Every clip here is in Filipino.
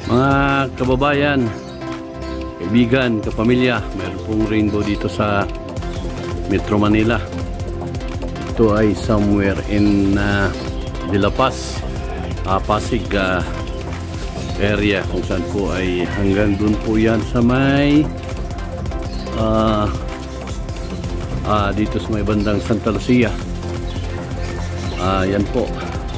Mga kababayan, kaibigan, kapamilya, mayroon pong rainbow dito sa Metro Manila. Ito ay somewhere in De La Paz, Pasig area, kung saan po ay hanggang dun po yan sa may dito sa may bandang Santa Lucia. Yan po.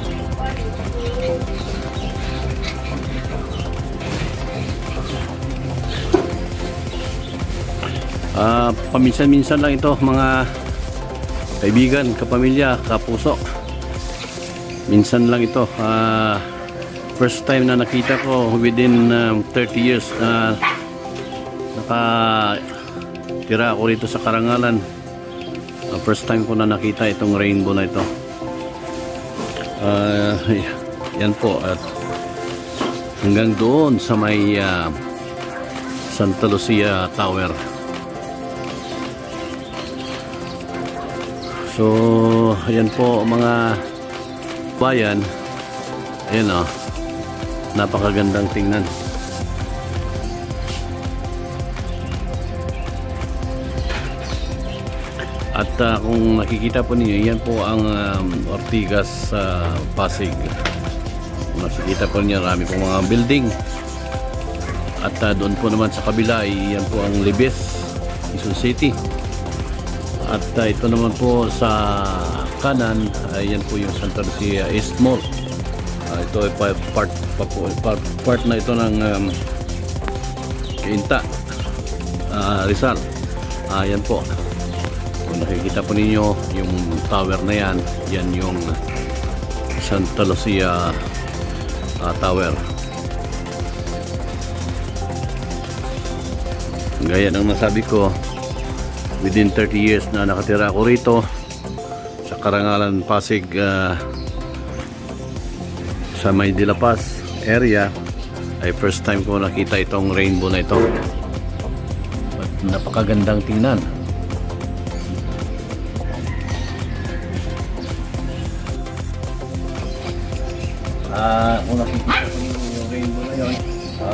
Paminsan-minsan lang ito, mga kaibigan, kapamilya, kapuso. Minsan lang ito. First time na nakita ko within 30 years na nakatira ako rito sa Karangalan. First time ko na nakita itong rainbow na ito. Yan po, at hanggang doon sa may Santa Lucia Tower. So ayan po mga bayan, ayan o, napakagandang tingnan. At kung nakikita po ninyo, yan po ang Ortigas Pasig. Kung nakikita po ninyo, marami pong mga building. At doon po naman sa kabila ay yan po ang Libes, Quezon City. At ito naman po sa kanan, yan po yung Santa Lucia East Mall. Ito ay part na ito ng Cainta, Rizal. Yan po. Kung nakikita po ninyo yung tower na yan, yan yung Santa Lucia Tower. Gaya ng nasabi ko, within 30 years na nakatira ako rito sa Karangalan, Pasig, sa may De La Paz area, ay first time ko nakita itong rainbow na ito. At napakagandang tingnan. Kung nakikita ko yung rainbow na yun,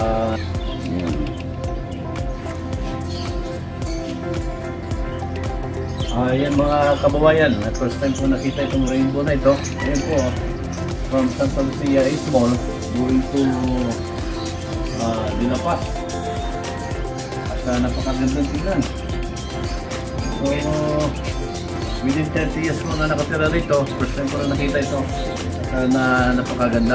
ayan mga kababayan, first time ko nakita itong rainbow na ito. Ayan po, from Santa Lucia East Mall going to De La Paz. At napakagandang tingnan. So within 30 years ko na nakatira rito, first time ko na nakita ito. Na napakaganda.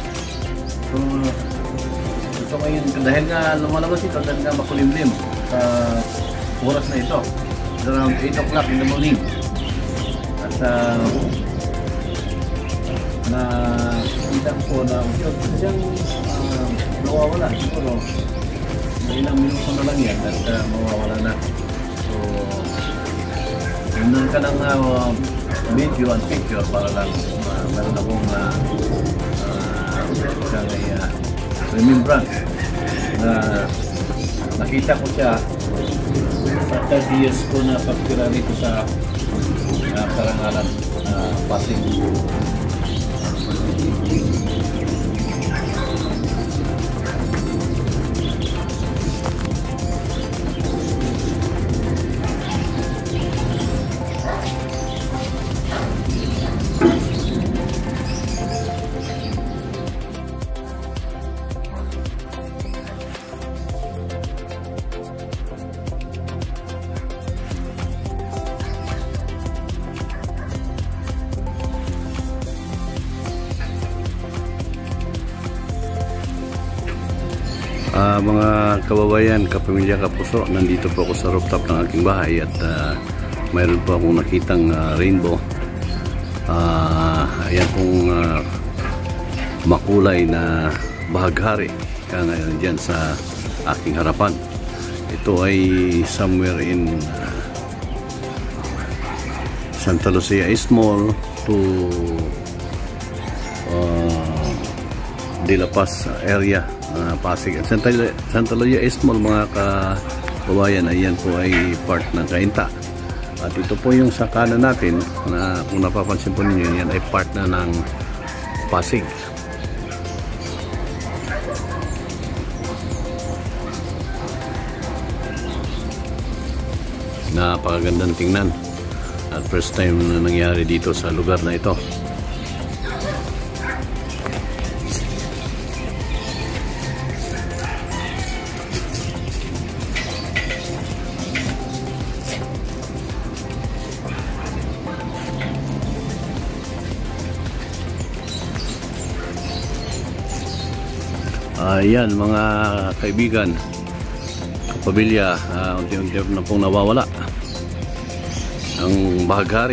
So ngayon, dahil nga lumalabas ito, dahil nga makulimlim sa oras na ito, around 8 o'clock in the morning. At nakita ko na siyang nawawala. Siguro ilang minuto na lang yan at mawawala na. So yun ka ng video and picture para lang meron akong remembrance na nakita ko siya sa 30 years ko na pagtira rito sa Karangalan, Pasig. Mga kababayan, kapamilya, kapuso, nandito po ako sa rooftop ng aking bahay at mayroon po akong nakitang rainbow. Ayan pong makulay na bahaghari ngayon dyan sa aking harapan. Ito ay somewhere in Santa Lucia East Mall to De La Paz area, Pasig. Santa Lucia East Mall, mga kababayan, ayan po ay part ng Cainta. At ito po yung sa kanan natin, na kung napapansin po ninyo, yan ay part na ng Pasig. napakagandang tingnan at first time na nangyari dito sa lugar na ito. Ayan mga kaibigan, kapamilya, unti-unti na pong nawawala ang bahaghari.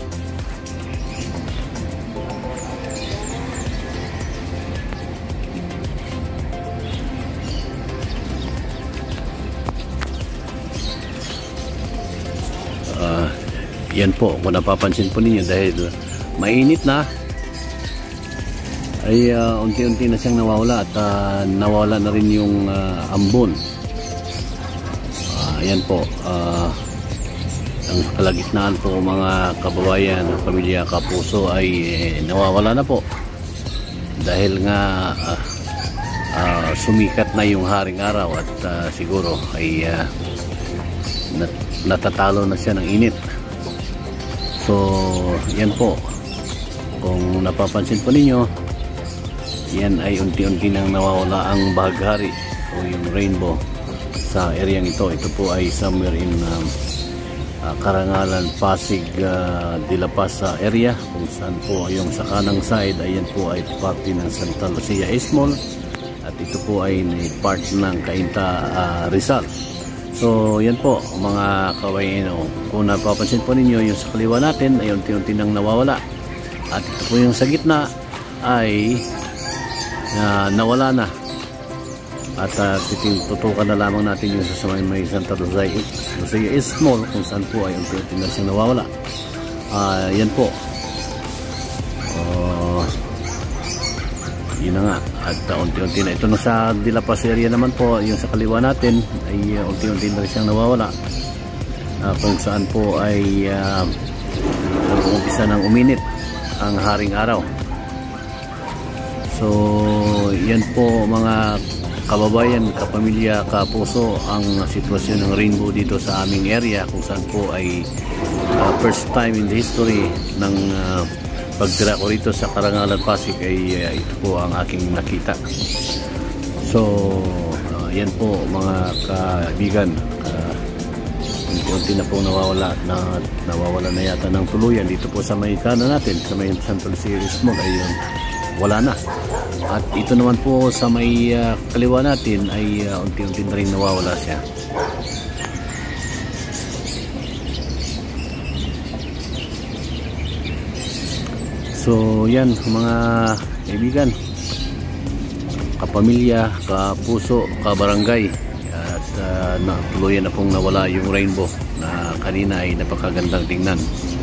Yan po, kung napapansin po ninyo, dahil mainit na ay unti-unti na siyang nawawala at nawala na rin yung ambon. Ayan po, ang kalagitnaan po mga kababayan, pamilya, kapuso ay nawawala na po dahil nga sumikat na yung haring araw at siguro ay natatalo na siya ng init. So yan po, kung napapansin po ninyo, yan ay unti-unti nang nawawala ang bahaghari o yung rainbow sa areang ito. Ito po ay somewhere in Karangalan, Pasig, de la Paz area, kung saan po yung sa kanang side ayan po ay parte ng Santa Lucia Ismol at ito po ay part ng Cainta, Rizal. So yan po mga kawain, kung napapansin po ninyo yung sa kaliwa natin ay unti-unti nang nawawala at ito po yung sa gitna ay nawala na at tutukan na lamang natin yung sa may Santa Lucia Ismol kung saan po ay unti-unti na siyang nawawala. Yan po, yun na nga at unti-unti na ito na sa De La Paz area naman po, yung sa kaliwa natin ay unti-unti na siyang nawawala kung saan po ay nag-umpisa ng uminit ang haring araw. So yan po mga kababayan, kapamilya, kapuso, ang sitwasyon ng rainbow dito sa aming area kung saan po ay first time in the history ng pagtira ko rito sa Karangalan, Pasig ay ito po ang aking nakita. So yan po mga kaibigan, unti-unti na po nawawala na yata ng tuluyan dito po sa may kanan natin, sa may Santa Lucia Ismol ay wala na. At ito naman po sa may kaliwa natin ay unti-unti na rin nawawala siya. So yan mga kaibigan, kapamilya, kapuso, kabarangay, at tuluyan na pong nawala yung rainbow na kanina ay napakagandang tingnan.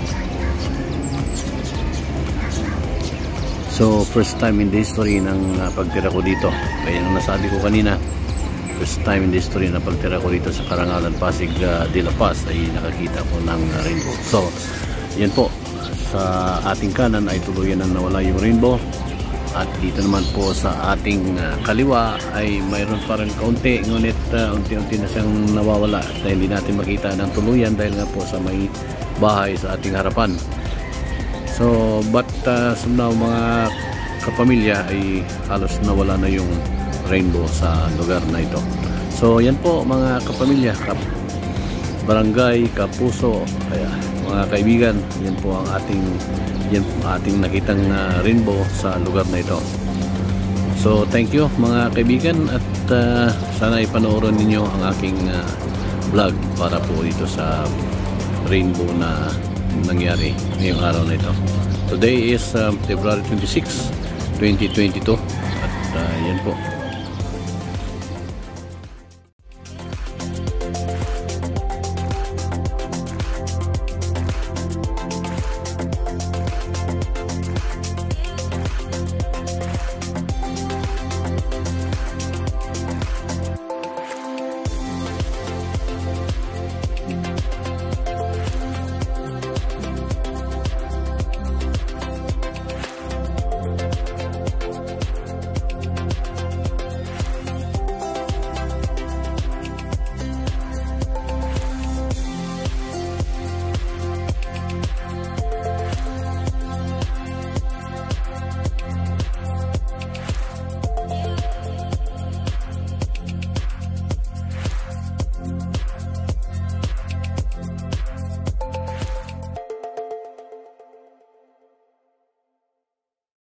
So first time in the history ng pagtira ko dito, kaya nung nasabi ko kanina, first time in the history na pagtira ko dito sa Karangalan, Pasig, de la Paz ay nakakita ko ng rainbow. So yan po, sa ating kanan ay tuluyan na nawala yung rainbow at dito naman po sa ating kaliwa ay mayroon pa rin kaunti, ngunit unti-unti na siyang nawawala dahil hindi natin makita ng tuluyan dahil nga po sa may bahay sa ating harapan. So but somehow mga kapamilya ay halos nawala na yung rainbow sa lugar na ito. So yan po mga kapamilya, barangay, kapuso, kaya mga kaibigan, yan po ang ating nakitang rainbow sa lugar na ito. So thank you mga kaibigan at sana ipanoorin ninyo ang aking vlog para po dito sa rainbow na nangyari ngayong araw na ito. Today is February 26, 2022 at yan po.